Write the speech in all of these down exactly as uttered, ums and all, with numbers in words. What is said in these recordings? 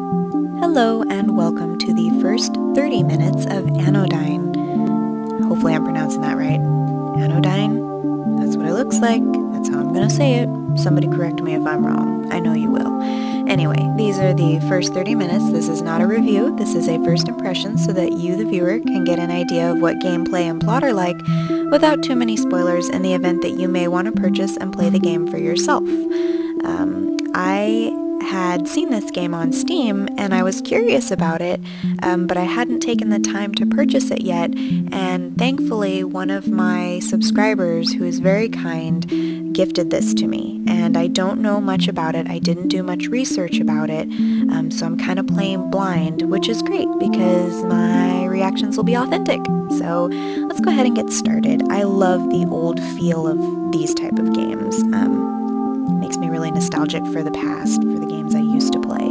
Hello and welcome to the first thirty minutes of Anodyne. Hopefully I'm pronouncing that right. Anodyne? That's what it looks like. That's how I'm gonna say it. Somebody correct me if I'm wrong. I know you will. Anyway, these are the first thirty minutes. This is not a review. This is a first impression so that you, the viewer, can get an idea of what gameplay and plot are like without too many spoilers in the event that you may want to purchase and play the game for yourself. Um, I had seen this game on Steam and I was curious about it, um, but I hadn't taken the time to purchase it yet, and thankfully one of my subscribers, who is very kind, gifted this to me, and I don't know much about it. I didn't do much research about it, um, so I'm kind of playing blind, which is great because my reactions will be authentic. So let's go ahead and get started. I love the old feel of these type of games. Um, makes me really nostalgic for the past, for the games I used to play.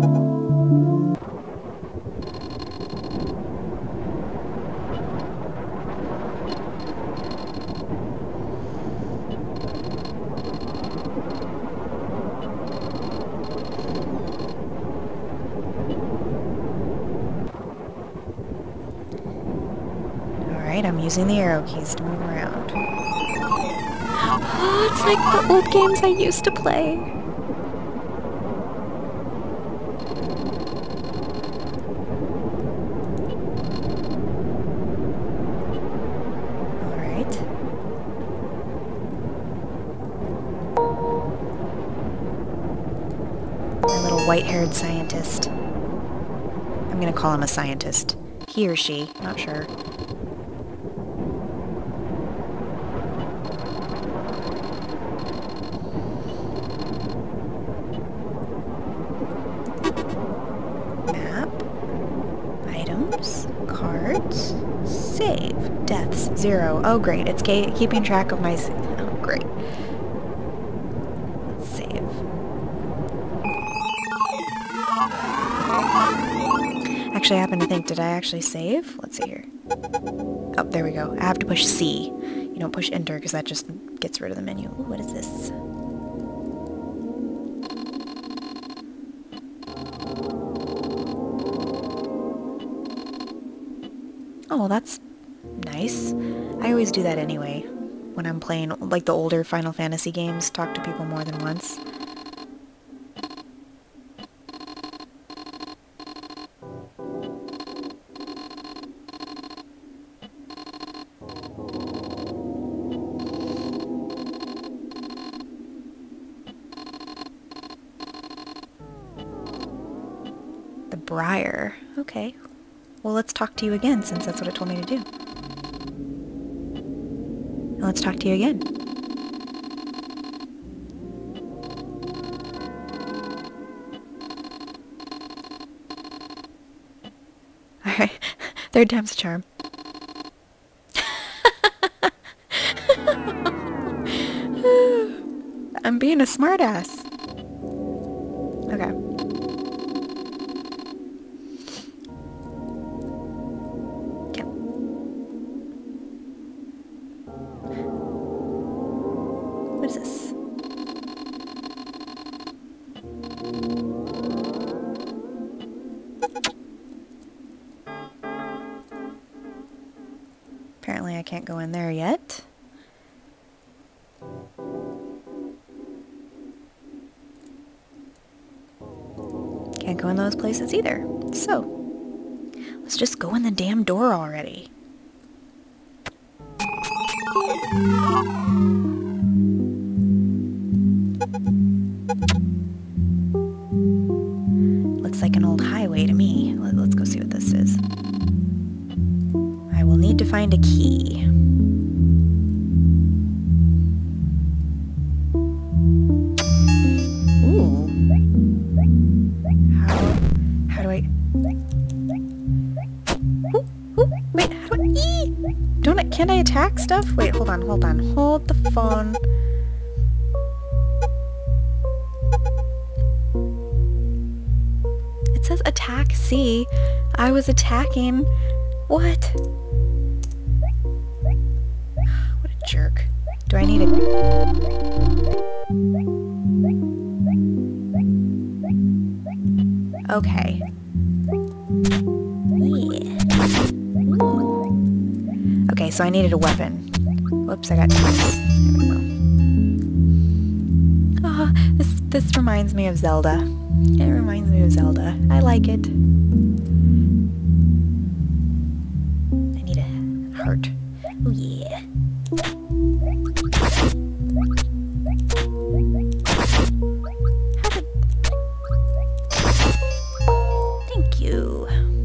Alright, I'm using the arrow keys to move around. Oh, it's like the old games I used to play. Alright. My little white-haired scientist. I'm gonna call him a scientist. He or she, not sure. Cards. Save. Deaths. Zero. Oh, great. It's keeping track of my... Oh, great. Let's save. Actually, I happen to think, did I actually save? Let's see here. Oh, there we go. I have to push C. You don't push enter because that just gets rid of the menu. Ooh, what is this? Oh, that's nice. I always do that anyway, when I'm playing, like, the older Final Fantasy games, talk to people more than once. The Briar. Okay. Well, let's talk to you again, since that's what it told me to do. And let's talk to you again. Alright, third time's a charm. I'm being a smartass. Okay. What is this? Apparently I can't go in there yet. Can't go in those places either. So, let's just go in the damn door already. Looks like an old highway to me. Let's go see what this is. I will need to find a key. Ooh. How, how do I... Ooh, ooh, wait, how do I... Eee! Don't I... Can't I attack stuff? Wait, hold on, hold on. Hold the phone. It says attack C. I was attacking. What? What a jerk. Do I need a... Okay. Yeah. Ooh. Okay, so I needed a weapon. Whoops, I got tools. There we go. Ah, this, this reminds me of Zelda. It reminds me of Zelda. I like it. I need a heart. Oh yeah. How did... Thank you.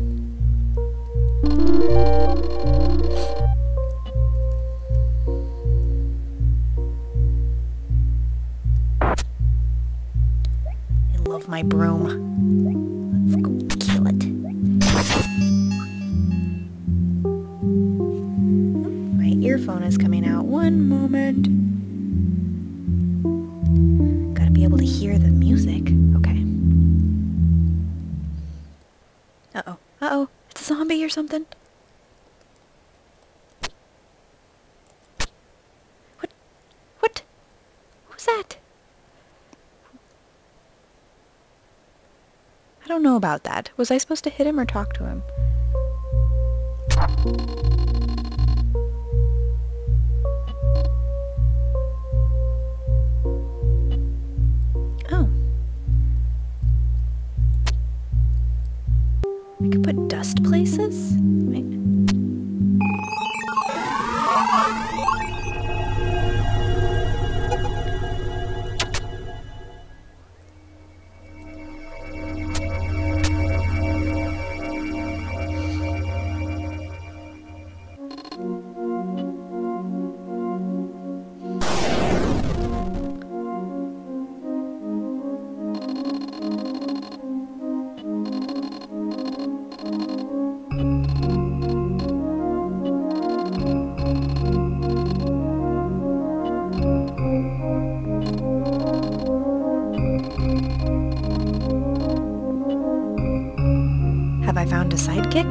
I love my broom. Let's go kill it. My earphone is coming out. One moment. Gotta be able to hear the music. Okay. Uh-oh. Uh-oh. It's a zombie or something. What? What? What was that? I don't know about that. Was I supposed to hit him or talk to him? Oh. I could put dust places? Wait. Have I found a sidekick?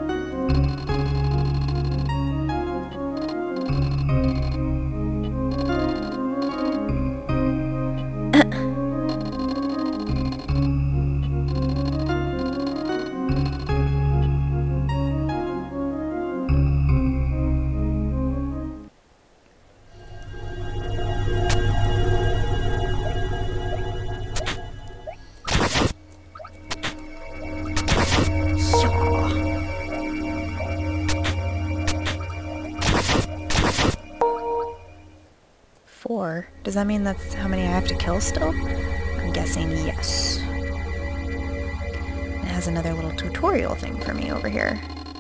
Four? Does that mean that's how many I have to kill still? I'm guessing yes. It has another little tutorial thing for me over here.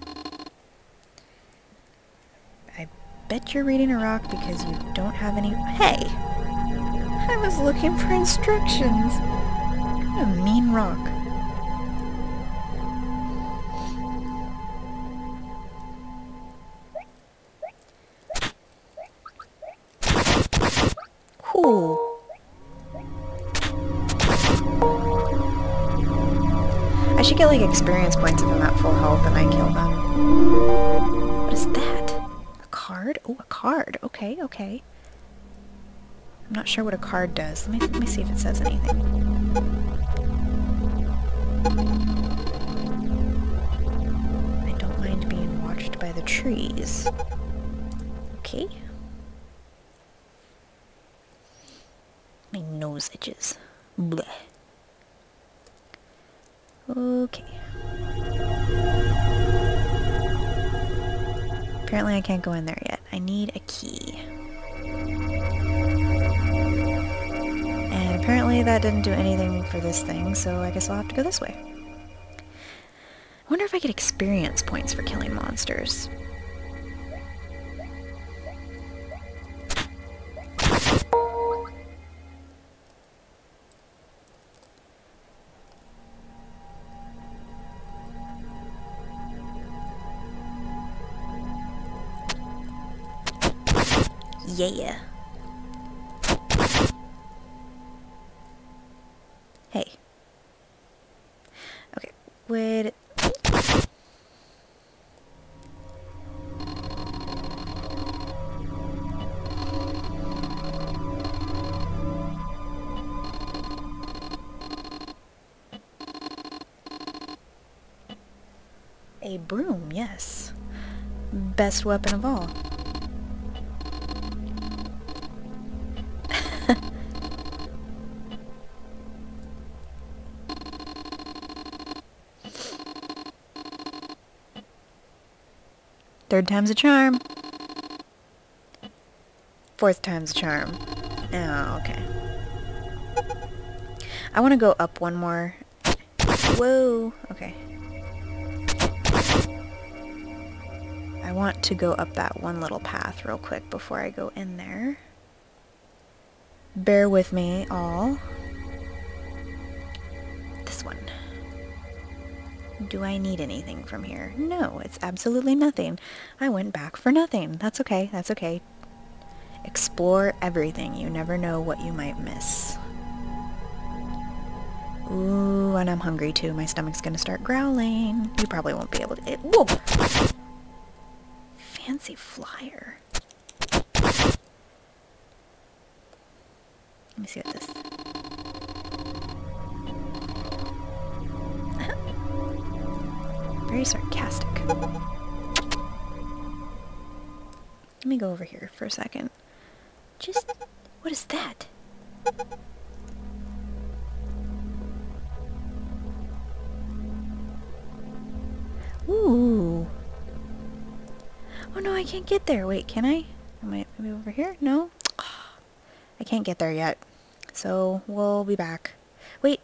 I bet you're reading a rock because you don't have any... Hey! I was looking for instructions! What a mean rock. Ooh. I should get like experience points if I'm at full health and I kill them. What is that? A card? Oh, a card. Okay, okay. I'm not sure what a card does. Let me, let me see if it says anything. I don't mind being watched by the trees. Okay. My nose itches. Blech. Okay. Apparently I can't go in there yet. I need a key. And apparently that didn't do anything for this thing, so I guess I'll have to go this way. I wonder if I get experience points for killing monsters. Yeah. Hey. Okay, wait. A broom, yes. Best weapon of all. Third time's a charm. Fourth time's a charm. Oh, okay. I want to go up one more. Whoa. Okay. I want to go up that one little path real quick before I go in there. Bear with me, all. This one. Do I need anything from here? No, it's absolutely nothing. I went back for nothing. That's okay, that's okay. Explore everything. You never know what you might miss. Ooh, and I'm hungry too. My stomach's gonna start growling. You probably won't be able to... It, whoa! Fancy flyer. Let me see what this... Very sarcastic. Let me go over here for a second. Just... What is that? Ooh. Oh no, I can't get there. Wait, can I? Am I maybe over here? No? I can't get there yet. So, we'll be back. Wait.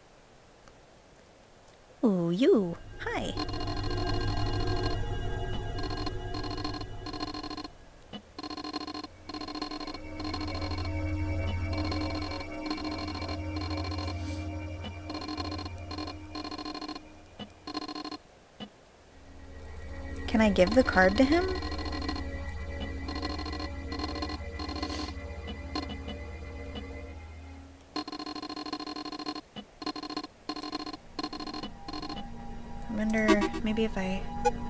Ooh, you. Hi. Can I give the card to him? I wonder, maybe if I...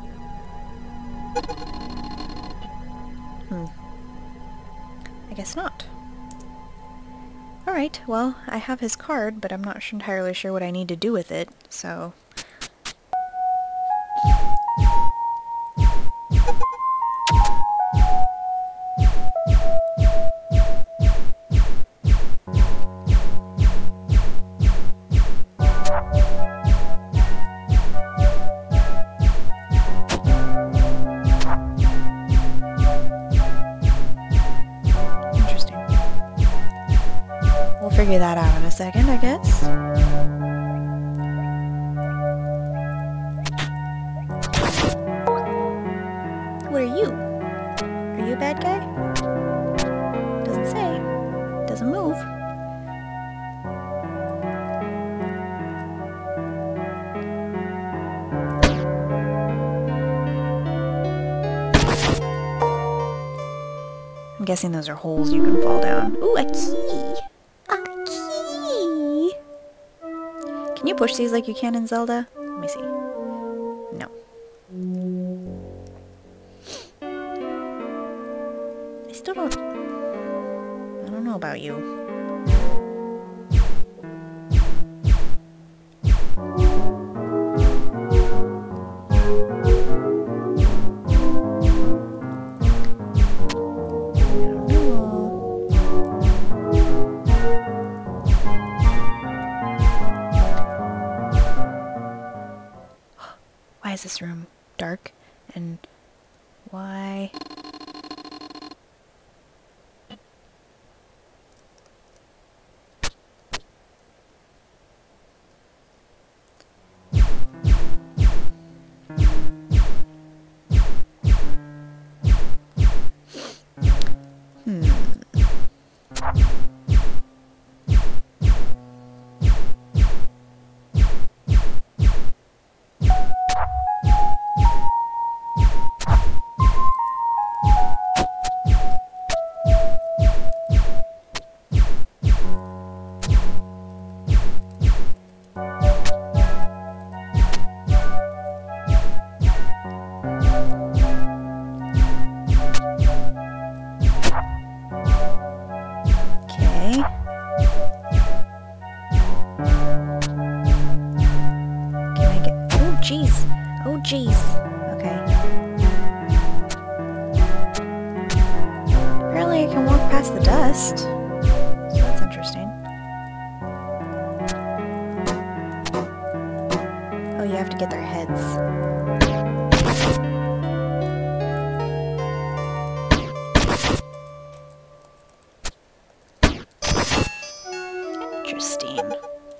Hmm. I guess not. Alright, well, I have his card, but I'm not entirely sure what I need to do with it, so... Figure that out in a second, I guess. What are you? Are you a bad guy? Doesn't say. Doesn't move. I'm guessing those are holes you can fall down. Ooh, a key! Can you push these like you can in Zelda? Let me see. No. I still don't... I don't know about you. Why is this room dark? And why? Hmm. Oh, jeez. Okay. Apparently I can walk past the dust. So that's interesting. Oh, you have to get their heads. Interesting.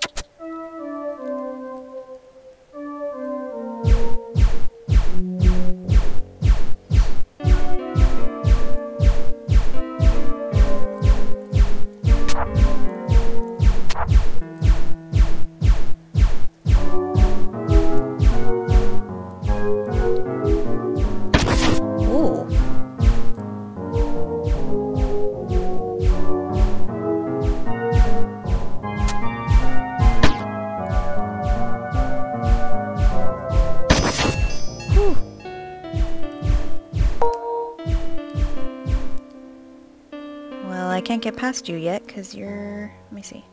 I can't get past you yet because you're... let me see.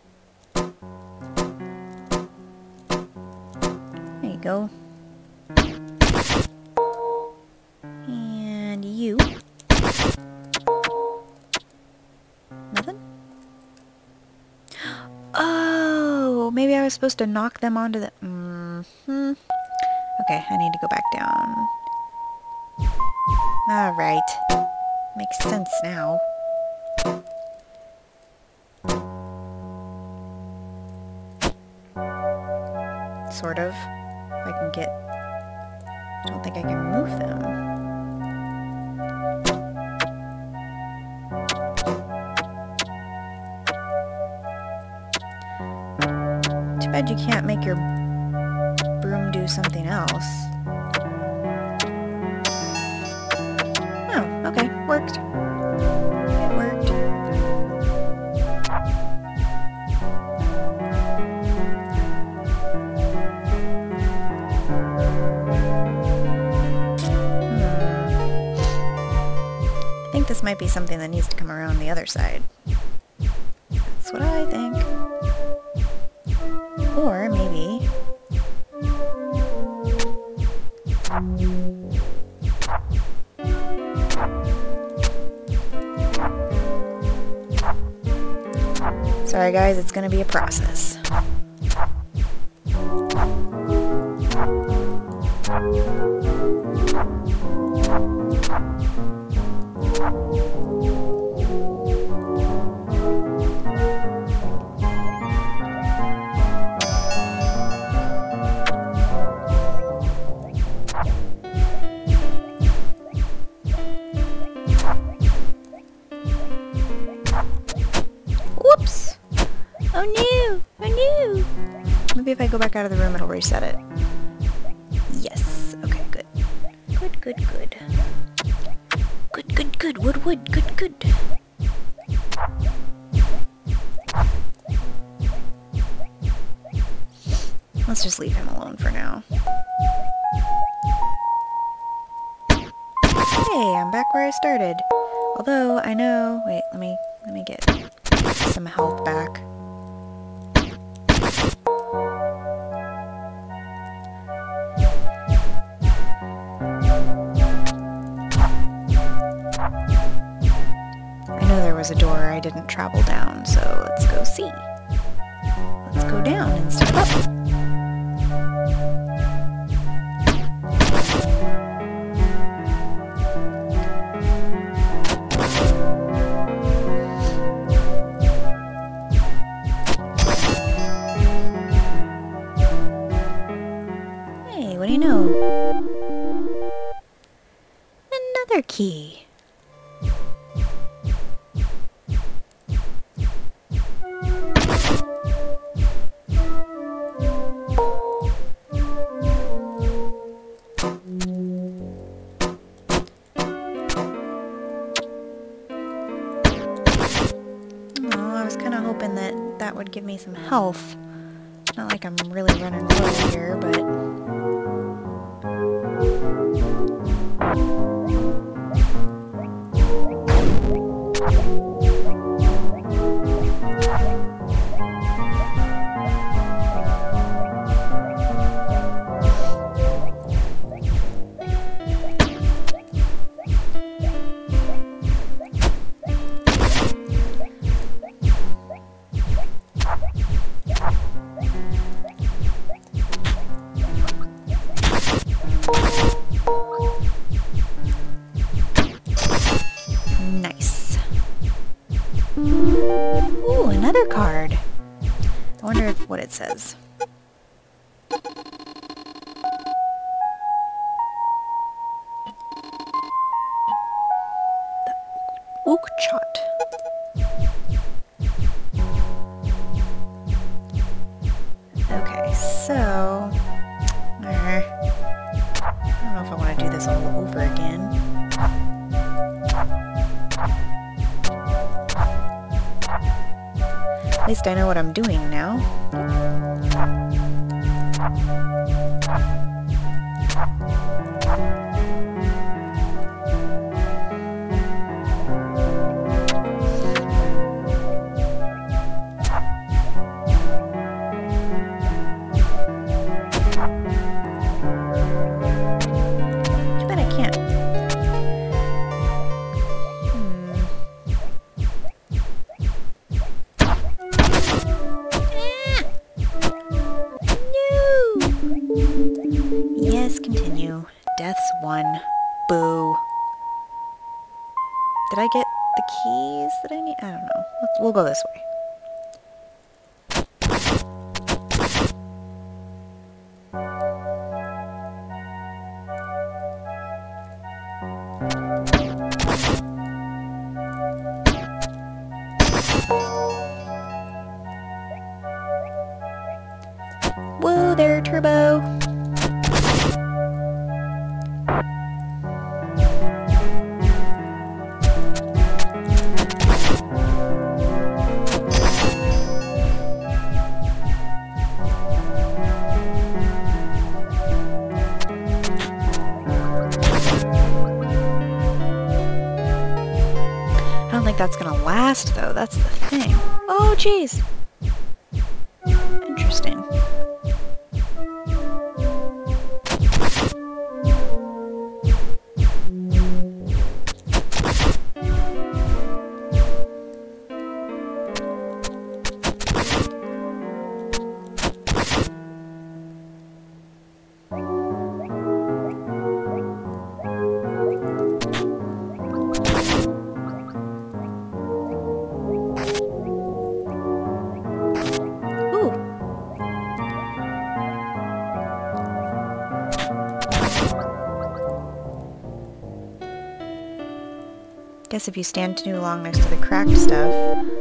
There you go. And you. Nothing? Oh, maybe I was supposed to knock them onto the... Mm-hmm. Okay, I need to go back down. Alright. Makes sense now. Sort of. If I can get... I don't think I can move them. Too bad you can't make your broom do something else. Oh, okay. Worked. It worked. This might be something that needs to come around the other side. That's what I think. Or maybe... Sorry guys, it's gonna be a process. Whoops! Oh no! Oh no! Maybe if I go back out of the room it'll reset it. Yes. Okay, good. Good, good, good. Good, good, good. Wood, wood. Good, good. Let's just leave him alone for now. Hey, I'm back where I started. Although, I know... Wait, let me... Let me get some health back. I know there was a door I didn't travel down, so let's go see. Let's go down instead of up. What do you know? Another key. Oh, I was kind of hoping that that would give me some health. Not like I'm really running low here, but... it says. Oak chot. Okay, so... Uh, I don't know if I want to do this all over again. At least I know what I'm doing now. Death's one. Boo. Did I get the keys that I need? I don't know. Let's, we'll go this way. Whoa there, Turbo! That's gonna last though, that's the thing. Oh jeez. Interesting. Guess if you stand too long next to the cracked stuff.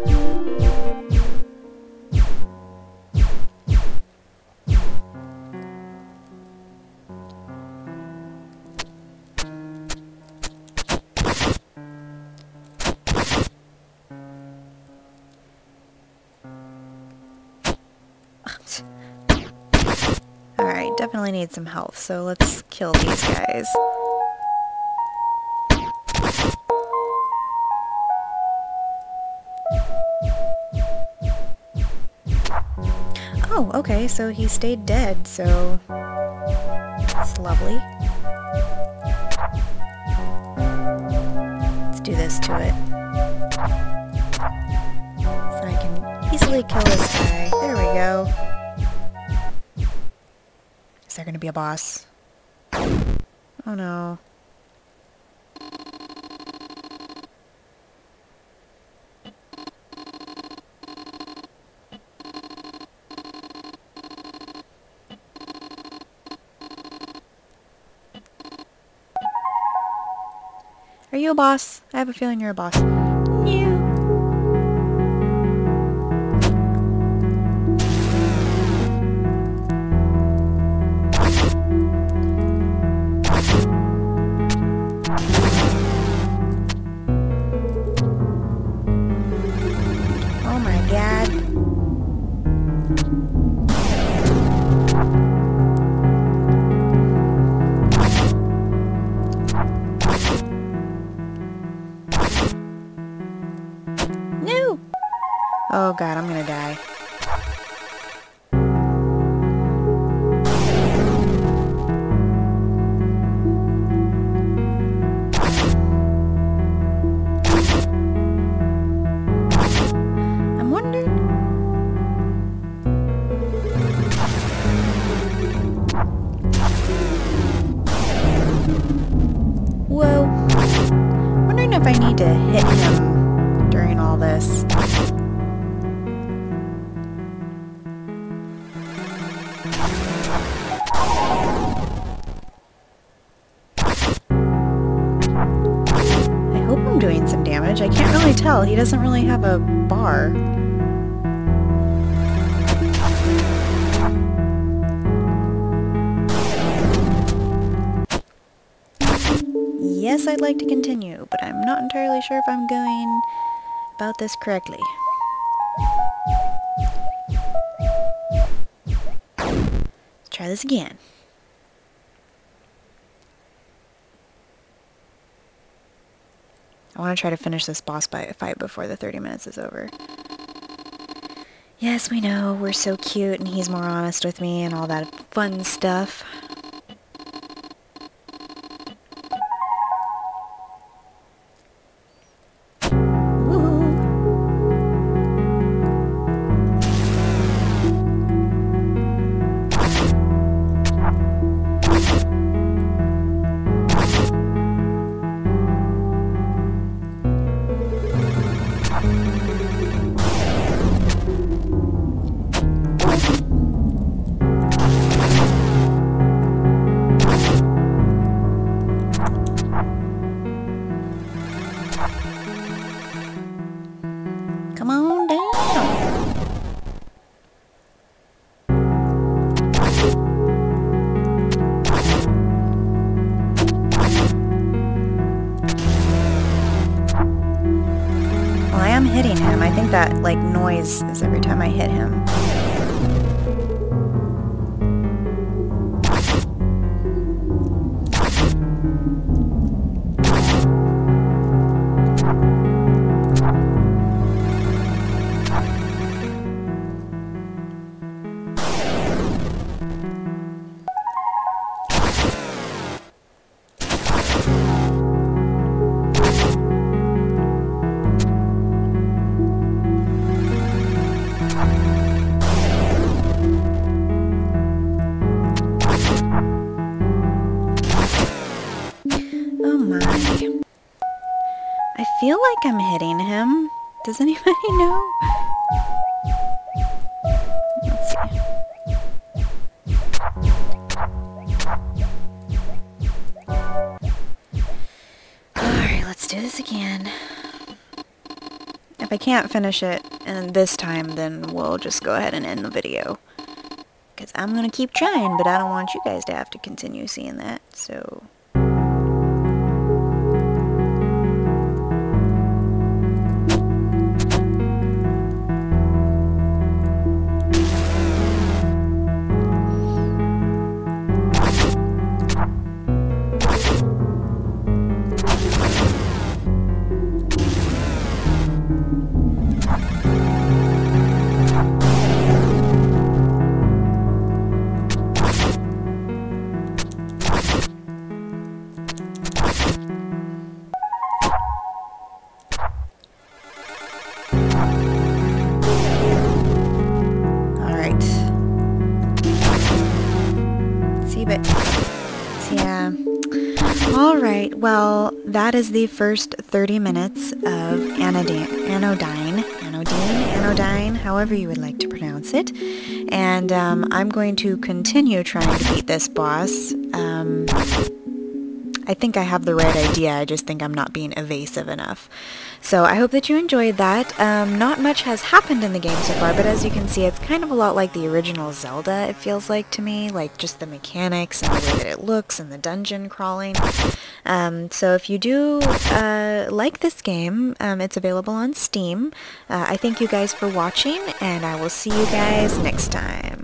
Alright, definitely need some health, so let's kill these guys. Oh, okay, so he stayed dead, so that's lovely. Let's do this to it. So I can easily kill this guy. There we go. Is there gonna be a boss? Oh no. Are you a boss? I have a feeling you're a boss. No. Oh my god. Oh god, I'm gonna die. I'm wondering... Whoa. I'm wondering if I need to hit him during all this. I hope I'm doing some damage. I can't really tell. He doesn't really have a bar. Yes, I'd like to continue, but I'm not entirely sure if I'm going about this correctly. Let's try this again. I want to try to finish this boss fight before the thirty minutes is over. Yes, we know, we're so cute and he's more honest with me and all that fun stuff. Come on down. Well, I am hitting him. I think that, like, noise is every time I hit him. Oh my. I feel like I'm hitting him. Does anybody know? Let's see. Alright, let's do this again. If I can't finish it and this time, then we'll just go ahead and end the video. Because I'm going to keep trying, but I don't want you guys to have to continue seeing that, so... Yeah. Alright, well, that is the first thirty minutes of Anodyne, Anodyne, Anodyne, Anodyne, however you would like to pronounce it. And um, I'm going to continue trying to beat this boss. Um, I think I have the right idea, I just think I'm not being evasive enough. So I hope that you enjoyed that. Um, not much has happened in the game so far, but as you can see, it's kind of a lot like the original Zelda, it feels like to me, like just the mechanics and the way that it looks and the dungeon crawling. Um, so if you do uh, like this game, um, it's available on Steam. Uh, I thank you guys for watching, and I will see you guys next time.